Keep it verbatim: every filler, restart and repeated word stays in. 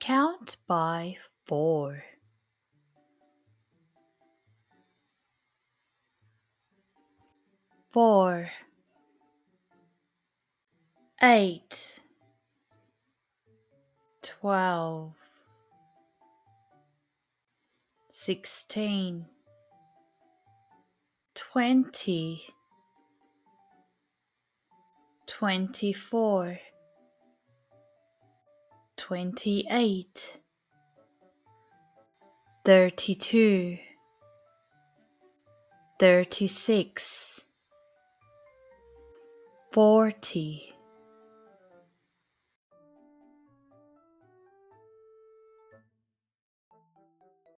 Count by four. Four, eight, twelve, sixteen, twenty, twenty-four, twenty-eight, thirty-two, thirty-six, forty,